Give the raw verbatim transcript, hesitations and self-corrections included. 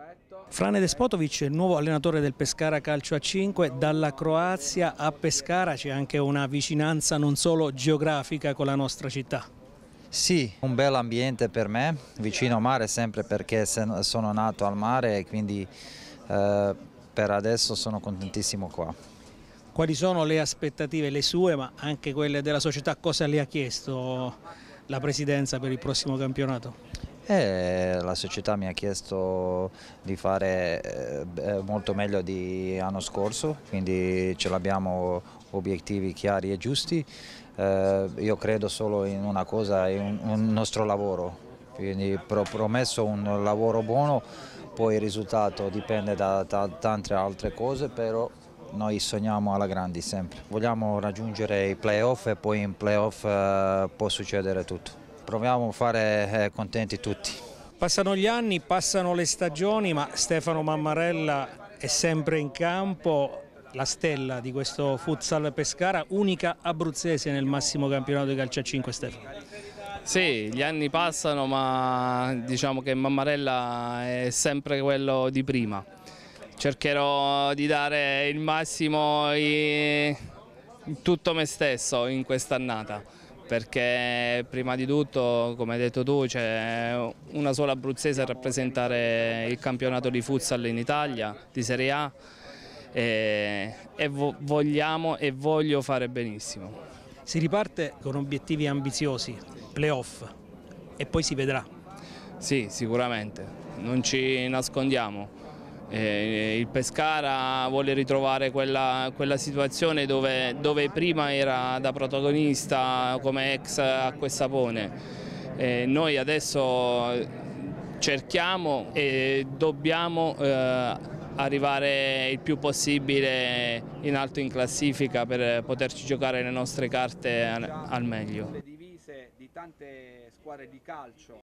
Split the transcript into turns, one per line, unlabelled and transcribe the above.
Frane Despotovic è il nuovo allenatore del Pescara Calcio a cinque. Dalla Croazia a Pescara c'è anche una vicinanza non solo geografica con la nostra città.
Sì, un bel ambiente per me, vicino al mare sempre perché sono nato al mare e quindi eh, per adesso sono contentissimo qua.
Quali sono le aspettative, le sue ma anche quelle della società? Cosa le ha chiesto la Presidenza per il prossimo campionato?
E la società mi ha chiesto di fare eh, molto meglio di l'anno scorso, quindi ce l'abbiamo obiettivi chiari e giusti. Eh, io credo solo in una cosa, in un nostro lavoro, quindi ho promesso un lavoro buono, poi il risultato dipende da, da tante altre cose, però noi sogniamo alla grande sempre. Vogliamo raggiungere i playoff e poi in playoff eh, può succedere tutto. Proviamo a fare contenti tutti.
Passano gli anni, passano le stagioni, ma Stefano Mammarella è sempre in campo, la stella di questo futsal Pescara, unica abruzzese nel massimo campionato di calcio a cinque, Stefano.
Sì, gli anni passano, ma diciamo che Mammarella è sempre quello di prima. Cercherò di dare il massimo in tutto me stesso in quest'annata, perché prima di tutto, come hai detto tu, c'è una sola abruzzese a rappresentare il campionato di futsal in Italia, di Serie A, e, e vogliamo e voglio fare benissimo.
Si riparte con obiettivi ambiziosi, playoff, e poi si vedrà.
Sì, sicuramente, non ci nascondiamo. Eh, il Pescara vuole ritrovare quella, quella situazione dove, dove prima era da protagonista come ex Acqua e Sapone. Eh, noi adesso cerchiamo e dobbiamo eh, arrivare il più possibile in alto in classifica per poterci giocare le nostre carte al meglio.
Le divise di tante squadre di calcio